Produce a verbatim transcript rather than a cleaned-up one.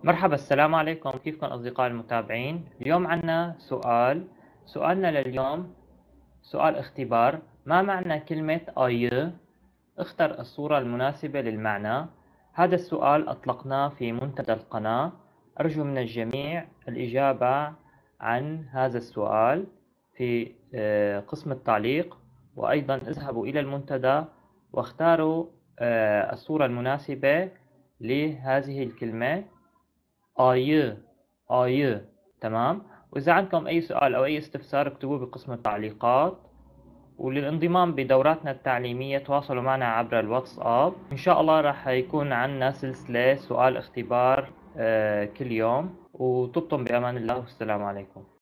مرحبا، السلام عليكم. كيفكم أصدقائي المتابعين؟ اليوم عنا سؤال. سؤالنا لليوم سؤال اختبار. ما معنى كلمة آي؟ اختر الصورة المناسبة للمعنى. هذا السؤال أطلقناه في منتدى القناة. أرجو من الجميع الإجابة عن هذا السؤال في آه، قسم التعليق، وأيضا اذهبوا إلى المنتدى واختاروا آه، الصورة المناسبة لهذه الكلمة آي. آي. تمام. وإذا عندكم أي سؤال أو أي استفسار اكتبوه بقسم التعليقات. وللانضمام بدوراتنا التعليمية تواصلوا معنا عبر الواتساب. إن شاء الله راح يكون عنا سلسلة سؤال اختبار آه، كل يوم. وطبتم بأمان الله والسلام عليكم.